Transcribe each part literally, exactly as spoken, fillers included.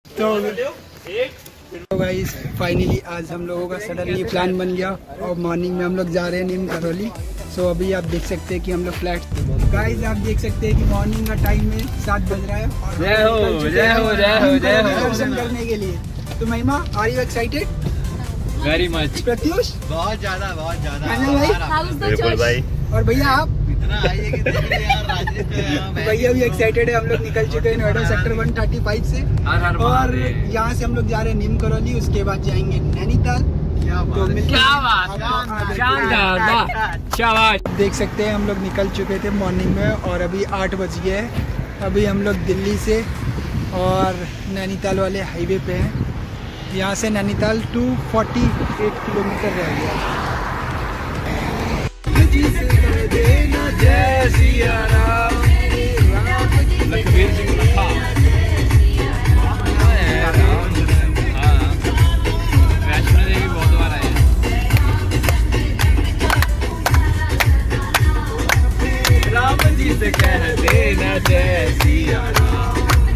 तो guys finally आज हम लोगों का सडनली प्लान बन गया और मॉर्निंग में हम लोग जा रहे हैं नीम करौली। सो अभी आप देख सकते हैं कि हम लोग फ्लैट गाइस आप देख सकते हैं कि मॉर्निंग का टाइम में सात बज रहा है और जय हो जय हो जय हो जय हो दर्शन करने के लिए। तो Mahima are you excited? Very much. Pratyush बहुत ज्यादा बहुत ज्यादा भाई भाई और भैया आप भैया भी एक्साइटेड है। हम लोग निकल चुके हैं नोएडा सेक्टर एक सौ पैंतीस से और यहाँ से हम लोग जा रहे हैं नीम करौली, उसके बाद जाएंगे नैनीताल। तो देख सकते हैं हम लोग निकल चुके थे मॉर्निंग में और अभी आठ बज गए हैं। अभी हम लोग दिल्ली से और नैनीताल वाले हाईवे पे हैं। यहाँ से नैनीताल दो सौ अड़तालीस किलोमीटर रह गया। जय सिया राम लखबीर सिंह लखा वैष्णो देवी बहुत बार आए। राम जी से कह देना जय सिया राम।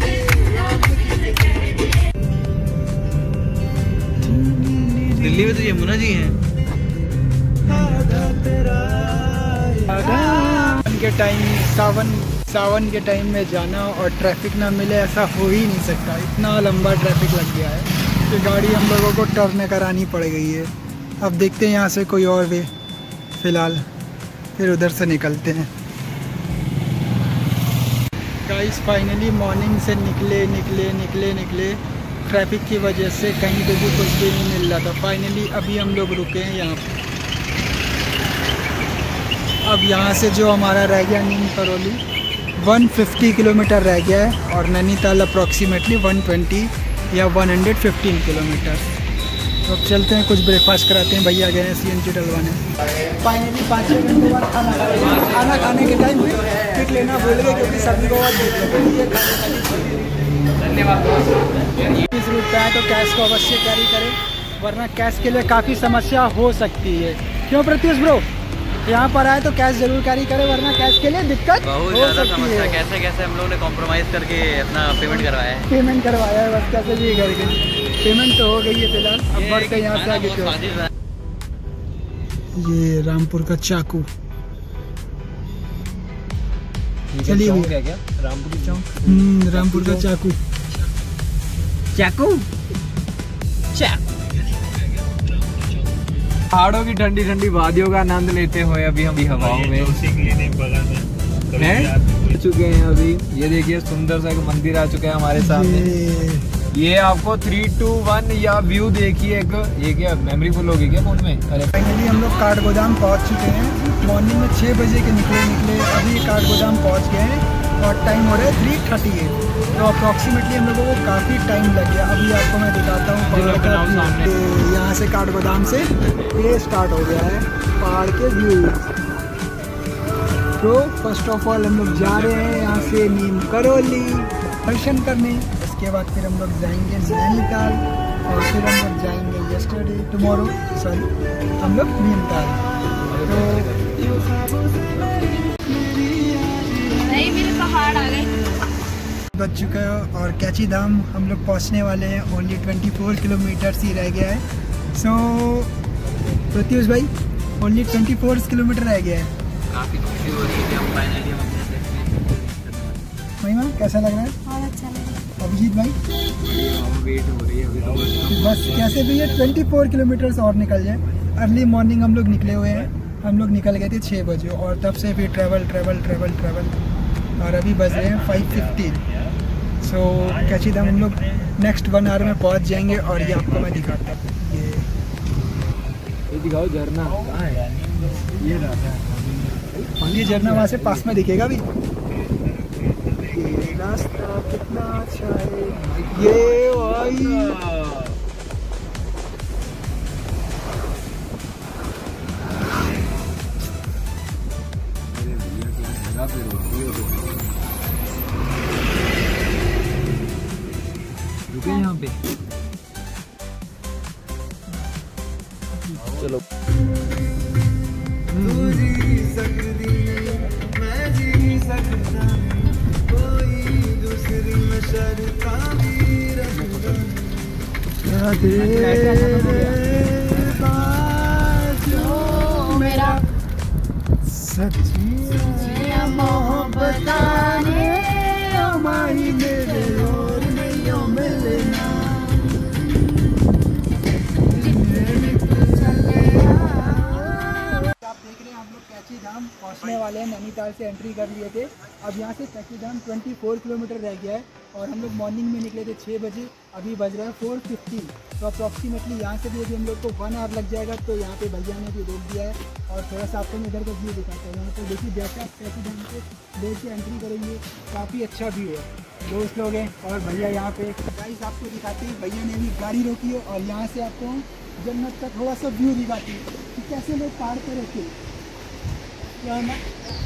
दिल्ली में तो यमुना जी हैं। सावन के टाइम सावन सावन के टाइम में जाना और ट्रैफिक ना मिले ऐसा हो ही नहीं सकता। इतना लंबा ट्रैफिक लग गया है कि गाड़ी हम लोगों को टर्न करानी पड़ गई है। अब देखते हैं यहाँ से कोई और वे, फिलहाल फिर उधर से निकलते हैं। गाइस फाइनली मॉर्निंग से निकले निकले निकले निकले ट्रैफिक की वजह से कहीं पे भी कुछ भी नहीं मिल रहा था। फाइनली अभी हम लोग रुके हैं यहाँ पे। अब यहाँ से जो हमारा रह गया नीम करौली एक सौ पचास किलोमीटर रह गया है और नैनीताल अप्रॉक्सीमेटली एक सौ बीस या एक सौ पंद्रह किलोमीटर। तो अब चलते हैं, कुछ ब्रेकफास्ट कराते हैं। भैया गए हैं सी एन जी डलवाने। फाइनली पाँच छः मिनट के बाद खाना खाना खाना खाने के टाइम में टिक लेना भूल गए क्योंकि सभी को धन्यवाद। इस रूट पे आए तो कैश को अवश्य कैरी करें वरना कैश के लिए काफ़ी समस्या हो सकती है। क्यों प्रत्युष ब्रो? यहाँ पर आए तो कैश जरूर कैरी करें वरना कैश के लिए दिक्कत बहुत ज़्यादा समस्या। कैसे कैसे हम लोगों ने कॉम्प्रोमाइज़ करके अपना पेमेंट करवाया है पेमेंट करवाया है बस कैसे भी करके। पेमेंट तो हो गई है फिलहाल। अब बढ़ते यहाँ से आगे। ये रामपुर का चाकू। चलिए क्या क्या रामपुर चौक। हम्म रामपुर का चाकू चाकू चाकू पहाड़ों की ठंडी ठंडी वादियों का आनंद लेते हुए अभी हम हवाओं में हैं चुके हैं। अभी ये देखिए सुंदर सा एक मंदिर आ चुका है हमारे सामने। ये आपको थ्री टू वन या व्यू देखिए एक। ये क्या मेमोरी फुल होगी क्या फोन में? अरे फाइनली हम लोग काठगोदाम पहुंच चुके हैं। मॉर्निंग में छः बजे के निकले निकले अभी काठगोदाम पहुंच गए हैं और टाइम हो रहा है थ्री थर्टी एट। तो अप्रॉक्सीमेटली हम लोगों को काफ़ी टाइम लग गया। अभी आपको मैं दिखाता हूँ पहाड़ का। यहाँ से काठगोदाम से ये स्टार्ट हो गया है पहाड़ के व्यू। तो फर्स्ट ऑफ ऑल हम लोग जा रहे हैं यहाँ से नीम करौली दर्शन करने। उसके बाद फिर हम लोग जाएंगे नैनीताल और फिर हम लोग जाएंगे यस्टरडे टुमारो सॉरी हम लोग नैनीताल। तो पहाड़ आ गए बच चुका है और कैची धाम हम लोग पहुंचने वाले हैं। ओनली चौबीस किलोमीटर ही रह गया है। सो so, प्रत्युष भाई ओनली चौबीस किलोमीटर रह गया है। काफी खुशी हो रही है कि हम फाइनली हम महिमा कैसा लग रहा है? बहुत अच्छा लग रहा है। अभिजीत भाई हम वेट हो रही है अभी तो बस कैसे भी ये चौबीस किलोमीटर और निकल जाए। अर्ली मॉर्निंग हम लोग निकले हुए हैं। हम लोग निकल गए थे छः बजे और तब से फिर ट्रैवल ट्रैवल ट्रैवल ट्रैवल और अभी बज रहे हैं फाइव फिफ्टीन। सो कैची धाम हम लोग नेक्स्ट वन आवर में पहुंच जाएंगे और ये आपको मैं दिखाता हूँ। ये ये दिखाओ झरना कहाँ है? ये रास्ता ये झरना वहाँ से पास में दिखेगा भी। ये रास्ता कितना अच्छा है। ये भाई रुके यहाँ पे। चलो मेरा सच्ची मोहब्बत हमारी मेरे और नहीं मिलना। आप देख रहे हैं हम लोग कैची धाम पहुंचने वाले हैं। नैनीताल से एंट्री कर लिए थे, अब यहाँ से कैची धाम चौबीस किलोमीटर रह गया है और हम लोग मॉर्निंग में निकले थे छः बजे, अभी बज रहा है फोर फिफ्टी। तो अप्रॉक्सीमेटली यहाँ से भी अभी हम लोग को वन आवर लग जाएगा। तो यहाँ पे भैया ने भी रोक दिया है और थोड़ा सा आपको इधर का व्यू दिखाता हूँ। यहाँ पे देखिए जैसे आप कैची धाम से लेट से एंट्री करेंगे काफ़ी अच्छा व्यू है। दोस्त लोग हैं और भैया यहाँ पे गाइस आपको दिखाते हैं। भैया ने भी गाड़ी रोकी है और यहाँ से आपको जन्नत का थोड़ा सा व्यू दिखाती है कि कैसे लोग पहाड़ पे रहते हैं। क्या ना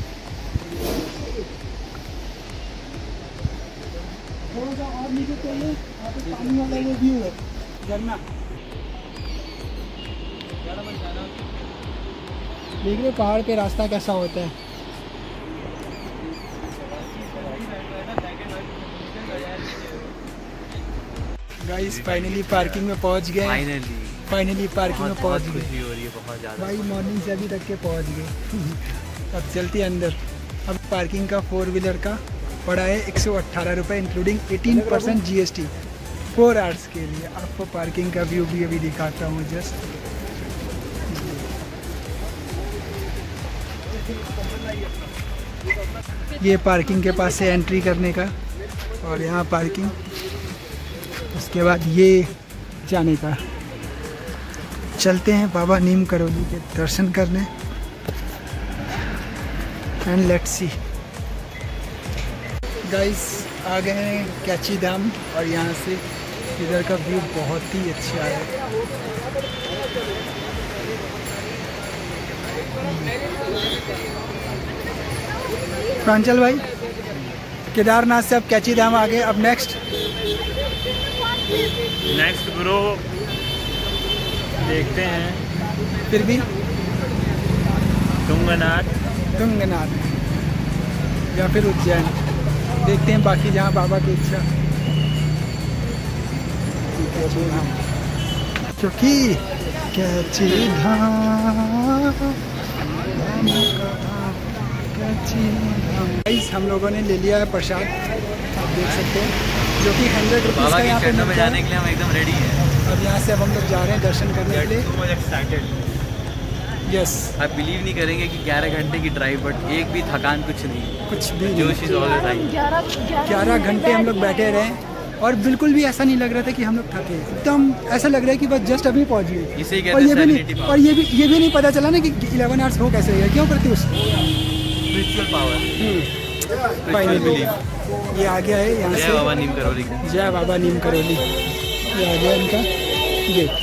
थोड़ा सा और नीचे चलिए, यहाँ पे पानी वाला वो व्यू है झरना। देख रहे पहाड़ पे रास्ता कैसा होता है। गाइस फाइनली पार्किंग में पहुंच गए। फाइनली फाइनली पार्किंग में पहुंच गए। हो रही है बहुत ज़्यादा भाई, मॉर्निंग से अभी तक के पहुंच गए। अब चलते अंदर। अब पार्किंग का फोर व्हीलर का पड़ा है एक सौ अट्ठारह रुपये including eighteen percent G S T four hours के लिए। आपको पार्किंग का व्यू भी अभी दिखाता हूँ जस्ट। ये पार्किंग के पास से एंट्री करने का और यहाँ पार्किंग, उसके बाद ये जाने का। चलते हैं बाबा नीम करोली के दर्शन करने एंड लेट्स सी। गाइस आ गए हैं कैची धाम और यहाँ से इधर का व्यू बहुत ही अच्छा है। प्रांचल भाई, केदारनाथ से अब कैची धाम आ गए। अब नेक्स्ट नेक्स्ट ब्रो देखते हैं। फिर भी तुंगनाथ तुंगनाथ या फिर उज्जैन, देखते हैं बाकी जहाँ बाबा की इच्छा। क्योंकि कैची धाम गाइस हम लोगों ने ले लिया है प्रसाद, आप देख सकते हैं, जो कि हंड्रेड रुपीज़ का यहाँ पे मिलता है। जाने के लिए हम एकदम रेडी हैं और यहाँ से अब हम लोग जा रहे हैं दर्शन करने के लिए। यस, आप बिलीव नहीं करेंगे कि ग्यारह घंटे की ड्राइव, बट एक भी थकान कुछ नहीं, कुछ भी जोश इज ऑल द टाइम। ग्यारह घंटे हम लोग बैठे रहे और बिल्कुल भी ऐसा नहीं लग रहा था कि हम लोग थके। एकदम ऐसा लग रहा है कि बस जस्ट अभी पहुँच गए। इसे और ये भी नहीं और ये भी ये भी नहीं पता चला ना कि इलेवन आवर्स हो कैसे गया। क्यों करते उस स्पिरिचुअल पावर फाइनली ये आ गया है यहाँ से। जय बाबा नीम करोली। जय बाबा नीम करोली। ये आ गया इनका गेट।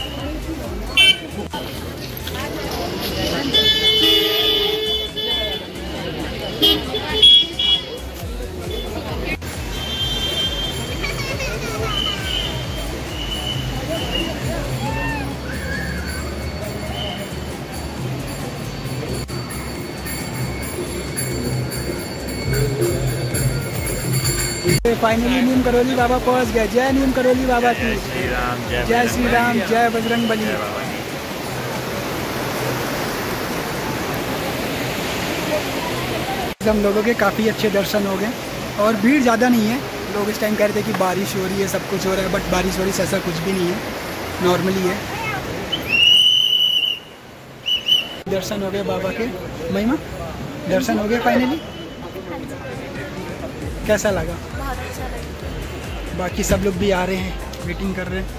फाइनली नीम करोली बाबा पहुंच गए। जय नीम करोली बाबा की। जय श्री राम, जय बजरंग बली। हम लोगों के काफ़ी अच्छे दर्शन हो गए और भीड़ ज़्यादा नहीं है। लोग इस टाइम कह रहे थे कि बारिश हो रही है, सब कुछ हो रहा है, बट बारिश वारिश ऐसा कुछ भी नहीं है, नॉर्मली है। दर्शन हो गए बाबा के। महिमा दर्शन हो गए फाइनली। कैसा लगा? बाकी सब लोग भी आ रहे हैं, वेटिंग कर रहे हैं।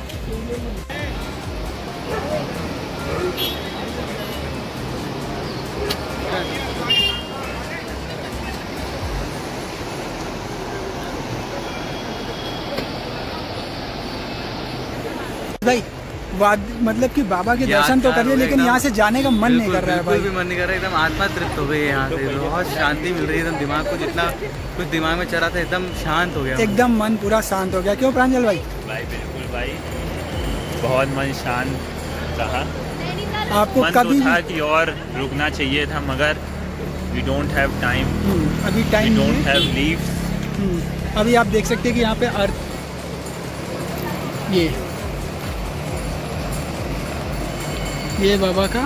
भाई वाद मतलब कि बाबा के दर्शन तो कर लिए, लेकिन यहाँ से जाने का मन नहीं कर रहा है भाई। भी मन नहीं कर रहा है, एकदम आत्मा तृप्त हो गई है यहाँ से। बहुत शांति मिल रही है, एकदम दिमाग को जितना कुछ दिमाग में चल रहा था एकदम शांत हो गया, एकदम मन पूरा शांत हो गया। क्यों प्रांजल भाई? भाई बिल्कुल भाई, बहुत मन शांत रहा। आपको मन कभी तो था कि और रुकना चाहिए था, मगर वी डोंट हैव टाइम, अभी टाइम वी नहीं डोंट है। Have leaves. अभी आप देख सकते हैं कि यहाँ पे अर्थ ये ये बाबा का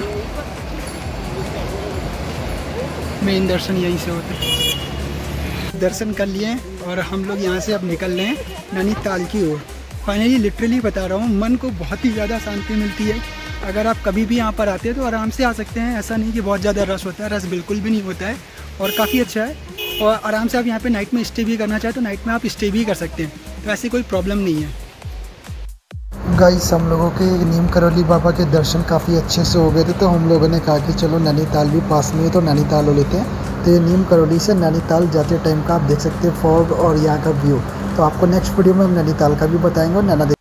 मेन दर्शन यहीं से होते हैं। दर्शन कर लिए और हम लोग यहाँ से अब निकल रहे हैं नैनीताल की ओर। फाइनली लिटरली बता रहा हूँ, मन को बहुत ही ज़्यादा शांति मिलती है। अगर आप कभी भी यहाँ पर आते हैं तो आराम से आ सकते हैं। ऐसा नहीं कि बहुत ज़्यादा रश होता है, रश बिल्कुल भी नहीं होता है और काफ़ी अच्छा है। और आराम से आप यहाँ पे नाइट में स्टे भी करना चाहें तो नाइट में आप स्टे भी कर सकते हैं, तो ऐसी कोई प्रॉब्लम नहीं है। गाइस हम लोगों के नीम करौली बाबा के दर्शन काफ़ी अच्छे से हो गए थे, तो हम लोगों ने कहा कि चलो नैनीताल भी पास में है तो नैनीताल हो लेते हैं। तो ये नीम करौली से नैनीताल जाते टाइम का आप देख सकते हैं फॉग और यहाँ का व्यू। तो आपको नेक्स्ट वीडियो में हम नैनीताल का भी बताएंगे और नैना